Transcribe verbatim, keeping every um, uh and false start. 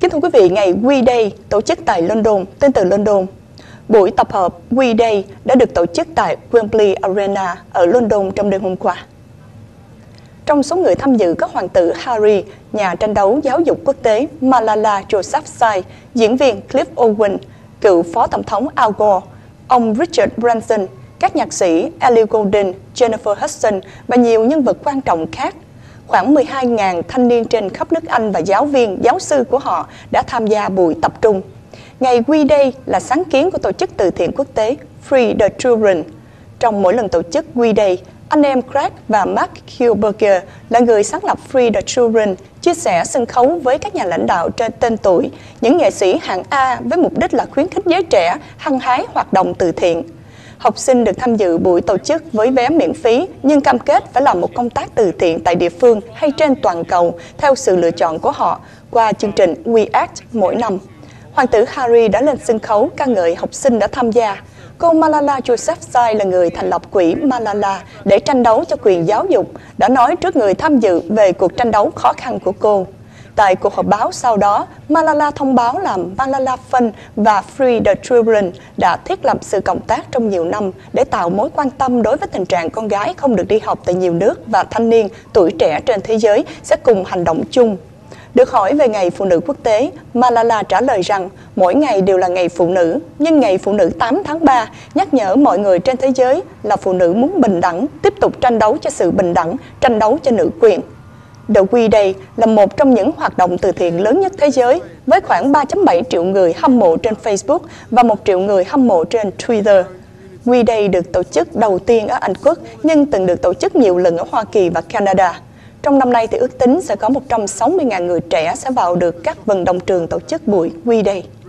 Kính thưa quý vị, ngày We Day tổ chức tại London, tên từ London. Buổi tập hợp We Day đã được tổ chức tại Wembley Arena ở London trong đêm hôm qua. Trong số người tham dự có hoàng tử Harry, nhà tranh đấu giáo dục quốc tế Malala Yousafzai, diễn viên Cliff Owen, cựu phó tổng thống Al Gore, ông Richard Branson, các nhạc sĩ Ellie Goulding, Jennifer Hudson và nhiều nhân vật quan trọng khác. Khoảng mười hai nghìn thanh niên trên khắp nước Anh và giáo viên, giáo sư của họ đã tham gia buổi tập trung. Ngày We Day là sáng kiến của tổ chức từ thiện quốc tế Free the Children. Trong mỗi lần tổ chức We Day, anh em Craig và Mark Hilberger là người sáng lập Free the Children, chia sẻ sân khấu với các nhà lãnh đạo trên tên tuổi, những nghệ sĩ hạng A với mục đích là khuyến khích giới trẻ hăng hái hoạt động từ thiện. Học sinh được tham dự buổi tổ chức với vé miễn phí nhưng cam kết phải làm một công tác từ thiện tại địa phương hay trên toàn cầu theo sự lựa chọn của họ qua chương trình We Act mỗi năm. Hoàng tử Harry đã lên sân khấu ca ngợi học sinh đã tham gia. Cô Malala Yousafzai là người thành lập quỹ Malala để tranh đấu cho quyền giáo dục, đã nói trước người tham dự về cuộc tranh đấu khó khăn của cô. Tại cuộc họp báo sau đó, Malala thông báo là Malala Fund và Free the Children đã thiết lập sự cộng tác trong nhiều năm để tạo mối quan tâm đối với tình trạng con gái không được đi học tại nhiều nước và thanh niên tuổi trẻ trên thế giới sẽ cùng hành động chung. Được hỏi về Ngày Phụ nữ Quốc tế, Malala trả lời rằng mỗi ngày đều là Ngày Phụ nữ, nhưng Ngày Phụ nữ tám tháng ba nhắc nhở mọi người trên thế giới là phụ nữ muốn bình đẳng, tiếp tục tranh đấu cho sự bình đẳng, tranh đấu cho nữ quyền. The We Day là một trong những hoạt động từ thiện lớn nhất thế giới, với khoảng ba phẩy bảy triệu người hâm mộ trên Facebook và một triệu người hâm mộ trên Twitter. We Day được tổ chức đầu tiên ở Anh Quốc, nhưng từng được tổ chức nhiều lần ở Hoa Kỳ và Canada. Trong năm nay thì ước tính sẽ có một trăm sáu mươi nghìn người trẻ sẽ vào được các vận động trường tổ chức buổi We Day.